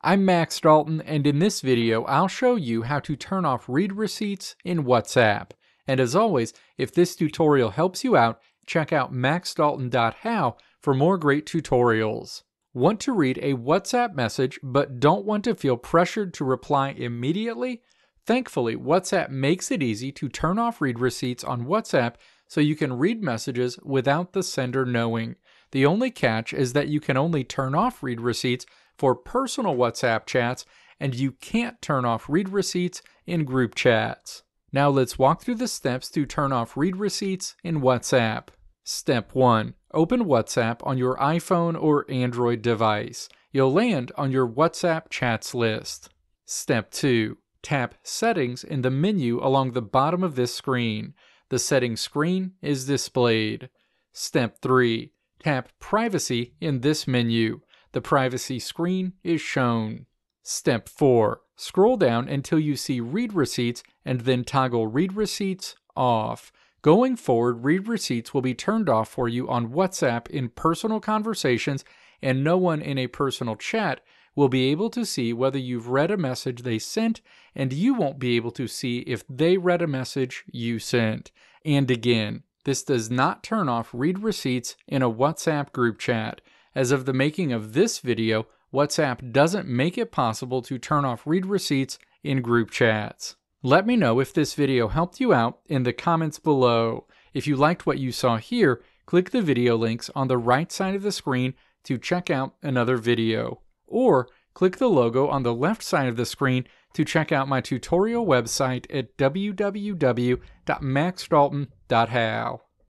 I'm Max Dalton, and in this video I'll show you how to turn off read receipts in WhatsApp. And as always, if this tutorial helps you out, check out maxdalton.how for more great tutorials. Want to read a WhatsApp message but don't want to feel pressured to reply immediately? Thankfully, WhatsApp makes it easy to turn off read receipts on WhatsApp so you can read messages without the sender knowing. The only catch is that you can only turn off read receipts for personal WhatsApp chats, and you can't turn off read receipts in group chats. Now let's walk through the steps to turn off read receipts in WhatsApp. Step 1. Open WhatsApp on your iPhone or Android device. You'll land on your WhatsApp chats list. Step 2. Tap Settings in the menu along the bottom of this screen. The settings screen is displayed. Step 3. Tap Privacy in this menu. The privacy screen is shown. Step 4. Scroll down until you see read receipts and then toggle read receipts off. Going forward, read receipts will be turned off for you on WhatsApp in personal conversations, and no one in a personal chat will be able to see whether you've read a message they sent, and you won't be able to see if they read a message you sent. And again, this does not turn off read receipts in a WhatsApp group chat. As of the making of this video, WhatsApp doesn't make it possible to turn off read receipts in group chats. Let me know if this video helped you out in the comments below. If you liked what you saw here, click the video links on the right side of the screen to check out another video. Or click the logo on the left side of the screen to check out my tutorial website at www.maxdalton.how.